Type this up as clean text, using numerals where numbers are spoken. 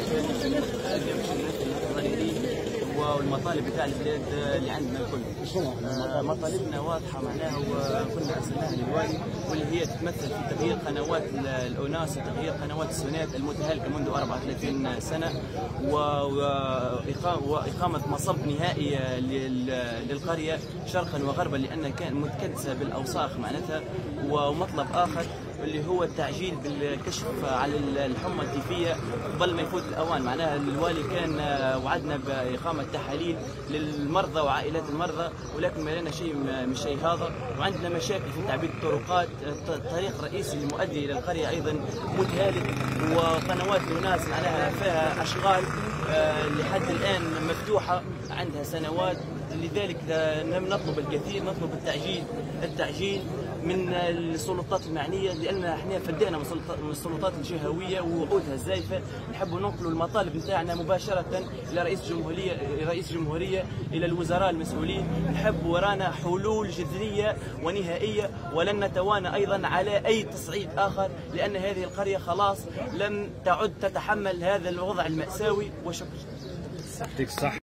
والمطالب بتاع البلاد اللي عندنا الكل. مطالبنا واضحه معناها وكنا ارسلناها للوالي، واللي هي تتمثل في تغيير قنوات الاوناس وتغيير قنوات السونات المتهالكه منذ 34 سنه، واقامه مصب نهائي للقريه شرقا وغربا لان كان متكدسه بالاوساخ معناتها. ومطلب اخر اللي هو التعجيل بالكشف على الحمى التيفيه قبل ما يفوت الاوان. معناها الوالي كان وعدنا باقامه تحاليل للمرضى وعائلات المرضى، ولكن ما لنا شيء من الشيء هذا. وعندنا مشاكل في تعبيد الطرقات، الطريق الرئيسي المؤدي الى القريه ايضا متهالك، وقنوات الناس معناها فيها اشغال لحد الان مفتوحه عندها سنوات. لذلك نطلب الكثير، نطلب التعجيل من السلطات المعنيه، لان احنا فدينا من السلطات الجهويه ووعودها الزائفه. نحبوا ننقلوا المطالب نتاعنا مباشره الى رئيس جمهوريه، الى الوزراء المسؤولين. نحب ورانا حلول جذريه ونهائيه، ولن نتوانى ايضا على اي تصعيد اخر، لان هذه القريه خلاص لم تعد تتحمل هذا الوضع المأساوي. وشكرا.